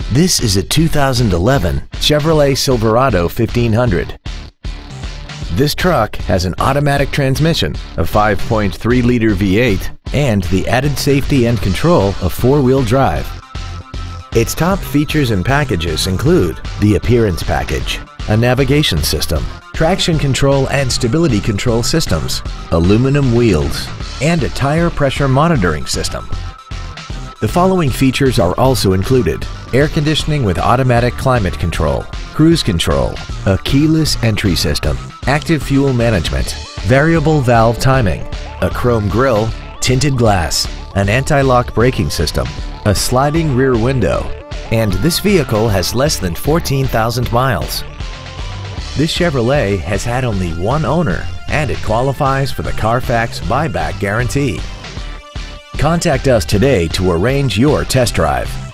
This is a 2011 Chevrolet Silverado 1500. This truck has an automatic transmission, a 5.3-liter V8, and the added safety and control of four-wheel drive. Its top features and packages include the Appearance Package, a navigation system, traction control and stability control systems, aluminum wheels, and a tire pressure monitoring system. The following features are also included: air conditioning with automatic climate control, cruise control, a keyless entry system, active fuel management, variable valve timing, a chrome grille, tinted glass, an anti-lock braking system, a sliding rear window, and this vehicle has less than 14,000 miles. This Chevrolet has had only one owner and it qualifies for the Carfax buyback guarantee. Contact us today to arrange your test drive.